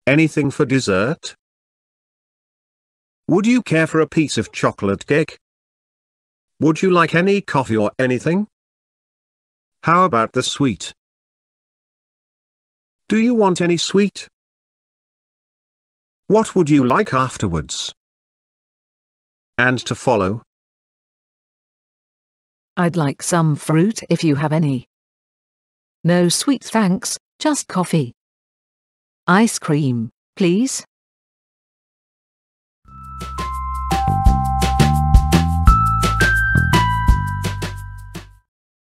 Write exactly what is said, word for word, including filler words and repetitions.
Anything for dessert? Would you care for a piece of chocolate cake? Would you like any coffee or anything? How about the sweet? Do you want any sweet? What would you like afterwards? And to follow? I'd like some fruit if you have any. No sweet thanks, just coffee. Ice cream, please.